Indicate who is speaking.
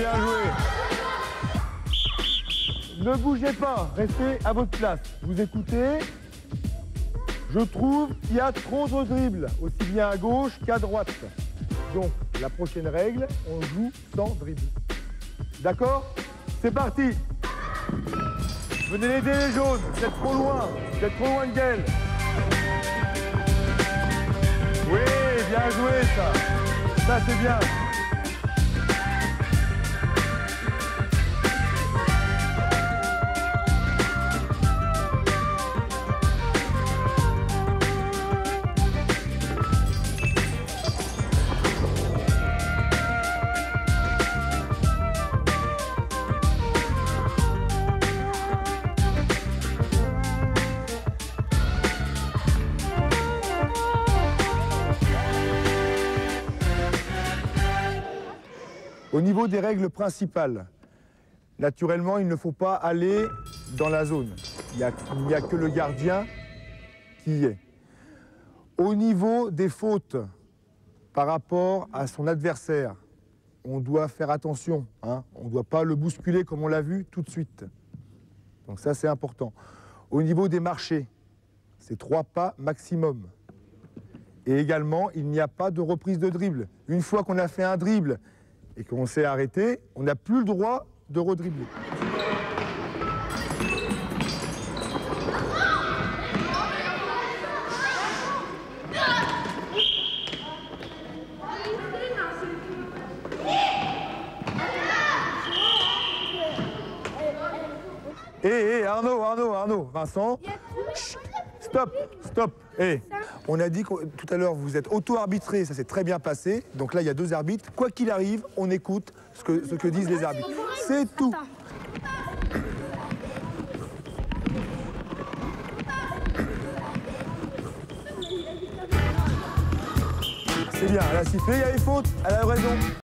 Speaker 1: bien joué. Ne bougez pas, restez à votre place. Vous écoutez. Je trouve qu'il y a trop de dribbles, aussi bien à gauche qu'à droite. Donc, la prochaine règle, on joue sans dribble. D'accord? C'est parti. Venez l'aider les jaunes, vous êtes trop loin de Gaël. Oui, bien joué ça. Ça c'est bien. Au niveau des règles principales, naturellement, il ne faut pas aller dans la zone. Il n'y a que le gardien qui y est. Au niveau des fautes par rapport à son adversaire, on doit faire attention, hein. On ne doit pas le bousculer comme on l'a vu tout de suite. Donc ça, c'est important. Au niveau des marchés, c'est 3 pas maximum. Et également, il n'y a pas de reprise de dribble. Une fois qu'on a fait un dribble et qu'on s'est arrêté, on n'a plus le droit de redribbler. Hé, Arnaud, Vincent, chut, stop. On a dit que tout à l'heure, vous êtes auto-arbitré, ça s'est très bien passé. Donc là, il y a 2 arbitres. Quoi qu'il arrive, on écoute ce que disent les arbitres. C'est tout. C'est bien, elle a sifflé, il y a les fautes, elle a raison.